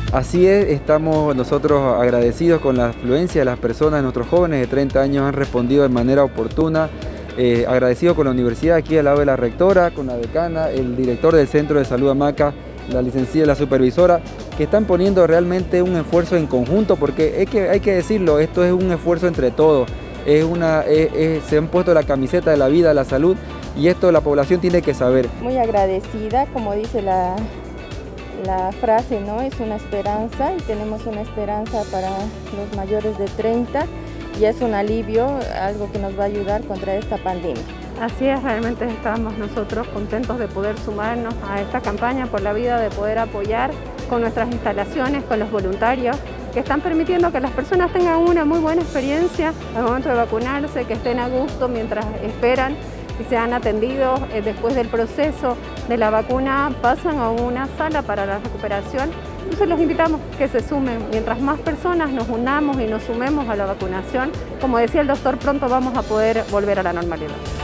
Así es, estamos nosotros agradecidos con la afluencia de las personas, nuestros jóvenes de 30 años han respondido de manera oportuna, agradecido con la universidad aquí al lado de la rectora, con la decana, el director del Centro de Salud Hamaca, la licenciada y la supervisora, que están poniendo realmente un esfuerzo en conjunto, porque hay que decirlo, esto es un esfuerzo entre todos, se han puesto la camiseta de la vida, la salud, y esto la población tiene que saber. Muy agradecida, como dice la frase, ¿no? Es una esperanza y tenemos una esperanza para los mayores de 30 y es un alivio, algo que nos va a ayudar contra esta pandemia. Así es, realmente estamos nosotros contentos de poder sumarnos a esta campaña por la vida, de poder apoyar con nuestras instalaciones, con los voluntarios que están permitiendo que las personas tengan una muy buena experiencia al momento de vacunarse, que estén a gusto mientras esperan y sean atendidos después del proceso de la vacuna, pasan a una sala para la recuperación. Entonces los invitamos que se sumen. Mientras más personas nos unamos y nos sumemos a la vacunación, como decía el doctor, pronto vamos a poder volver a la normalidad.